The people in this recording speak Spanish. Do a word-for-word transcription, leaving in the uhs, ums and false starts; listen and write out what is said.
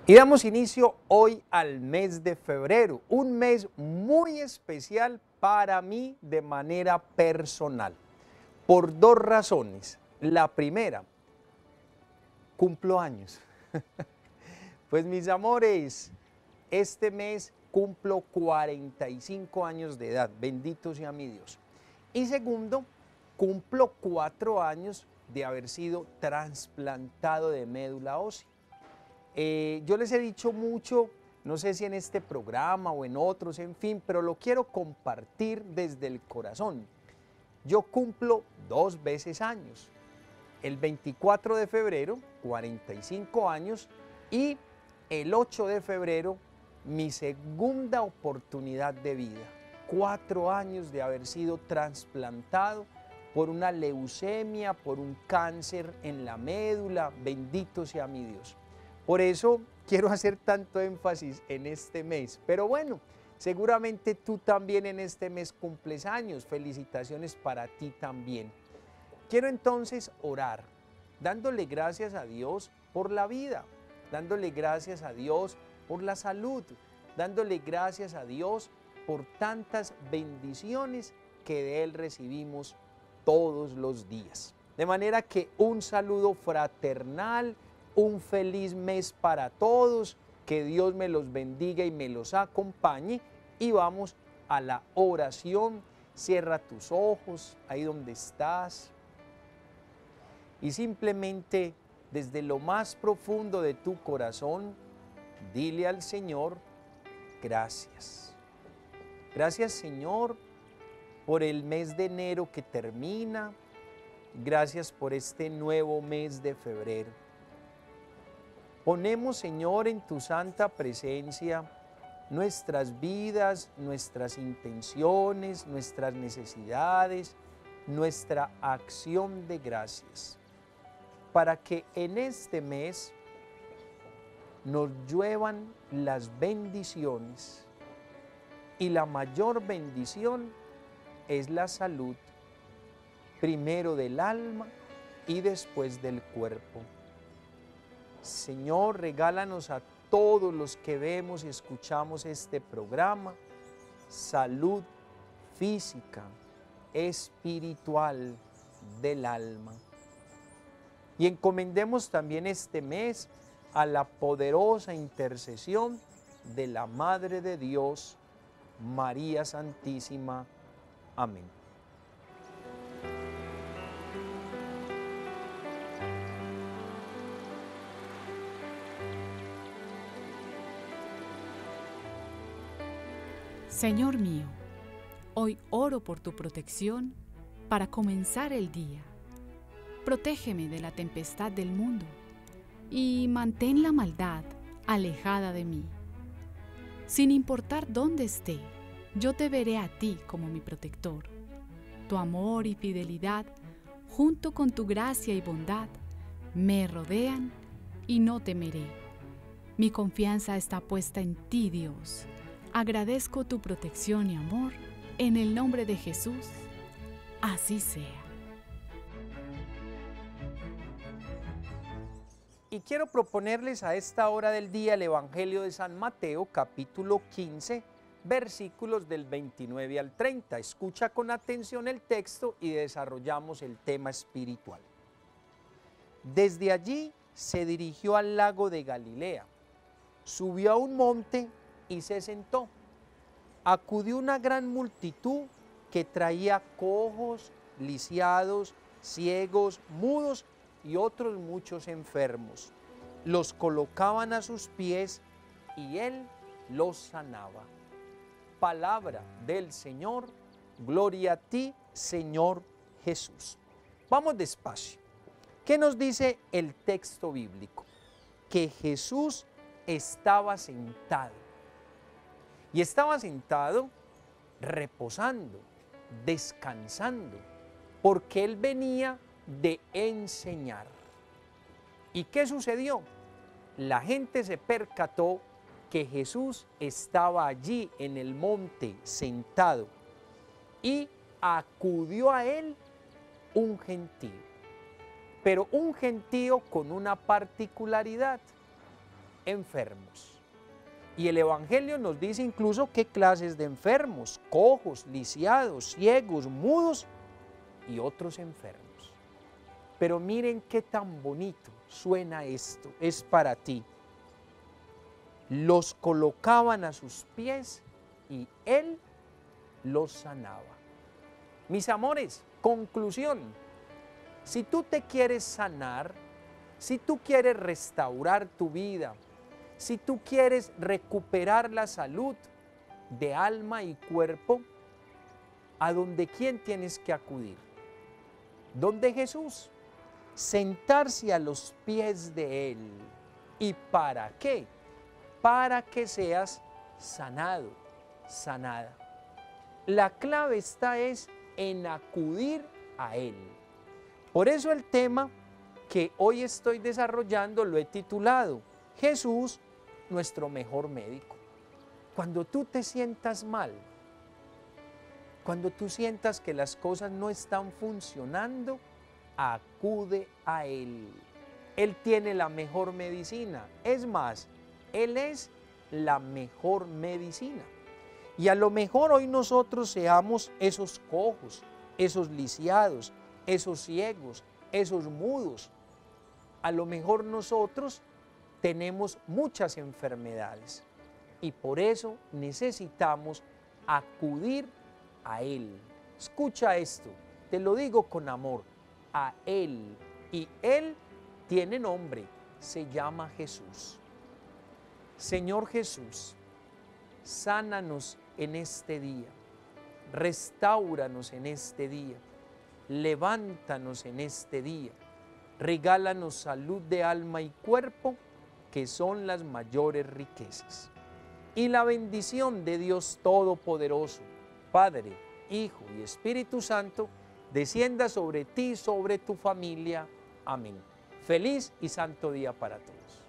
Y damos inicio hoy al mes de febrero, un mes muy especial para mí de manera personal, por dos razones. La primera, cumplo años. Pues mis amores, este mes cumplo cuarenta y cinco años de edad, bendito sea mi Dios. Y segundo, cumplo cuatro años de haber sido trasplantado de médula ósea. Eh, yo les he dicho mucho, no sé si en este programa o en otros, en fin, pero lo quiero compartir desde el corazón. Yo cumplo dos veces años, el veinticuatro de febrero, cuarenta y cinco años, y el ocho de febrero, mi segunda oportunidad de vida. Cuatro años de haber sido trasplantado por una leucemia, por un cáncer en la médula, bendito sea mi Dios. Por eso quiero hacer tanto énfasis en este mes. Pero bueno, seguramente tú también en este mes cumples años. Felicitaciones para ti también. Quiero entonces orar, dándole gracias a Dios por la vida, dándole gracias a Dios por la salud, dándole gracias a Dios por tantas bendiciones que de Él recibimos todos los días. De manera que un saludo fraternal, un feliz mes para todos, que Dios me los bendiga y me los acompañe, y vamos a la oración. Cierra tus ojos ahí donde estás y simplemente desde lo más profundo de tu corazón dile al Señor: gracias. Gracias, Señor, por el mes de enero que termina. Gracias por este nuevo mes de febrero. Ponemos, Señor, en tu santa presencia nuestras vidas, nuestras intenciones, nuestras necesidades, nuestra acción de gracias, para que en este mes nos lluevan las bendiciones, y la mayor bendición es la salud, primero del alma y después del cuerpo. Señor, regálanos a todos los que vemos y escuchamos este programa salud física, espiritual, del alma. Y encomendemos también este mes a la poderosa intercesión de la Madre de Dios, María Santísima. Amén. Señor mío, hoy oro por tu protección para comenzar el día. Protégeme de la tempestad del mundo y mantén la maldad alejada de mí. Sin importar dónde esté, yo te veré a ti como mi protector. Tu amor y fidelidad, junto con tu gracia y bondad, me rodean y no temeré. Mi confianza está puesta en ti, Dios. Agradezco tu protección y amor, en el nombre de Jesús, así sea. Y quiero proponerles a esta hora del día el Evangelio de San Mateo, capítulo quince, versículos del veintinueve al treinta. Escucha con atención el texto y desarrollamos el tema espiritual. Desde allí se dirigió al lago de Galilea, subió a un monte y se sentó. Acudió una gran multitud que traía cojos, lisiados, ciegos, mudos y otros muchos enfermos. Los colocaban a sus pies y él los sanaba. Palabra del Señor, gloria a ti, Señor Jesús. Vamos despacio. ¿Qué nos dice el texto bíblico? Que Jesús estaba sentado. Y estaba sentado reposando, descansando, porque él venía de enseñar. ¿Y qué sucedió? La gente se percató que Jesús estaba allí en el monte sentado y acudió a él un gentío, pero un gentío con una particularidad. enfermos. Y el Evangelio nos dice incluso qué clases de enfermos: cojos, lisiados, ciegos, mudos y otros enfermos. Pero miren qué tan bonito suena esto, es para ti. Los colocaban a sus pies y Él los sanaba. Mis amores, conclusión: si tú te quieres sanar, si tú quieres restaurar tu vida, si tú quieres recuperar la salud de alma y cuerpo, ¿a dónde quién tienes que acudir? ¿Dónde Jesús? Sentarse a los pies de Él. ¿Y para qué? Para que seas sanado, sanada. La clave está es en acudir a Él. Por eso el tema que hoy estoy desarrollando lo he titulado Jesús, nuestro mejor médico. Cuando tú te sientas mal, cuando tú sientas que las cosas no están funcionando, acude a Él. Él tiene la mejor medicina. Es más, Él es la mejor medicina. Y a lo mejor hoy nosotros seamos esos cojos, esos lisiados, esos ciegos, esos mudos. A lo mejor nosotros tenemos muchas enfermedades y por eso necesitamos acudir a Él. Escucha esto, te lo digo con amor, a Él. Y Él tiene nombre, se llama Jesús. Señor Jesús, sánanos en este día, restáuranos en este día, levántanos en este día, regálanos salud de alma y cuerpo, que son las mayores riquezas. Y la bendición de Dios Todopoderoso, Padre, Hijo y Espíritu Santo, descienda sobre ti y sobre tu familia. Amén. Feliz y santo día para todos.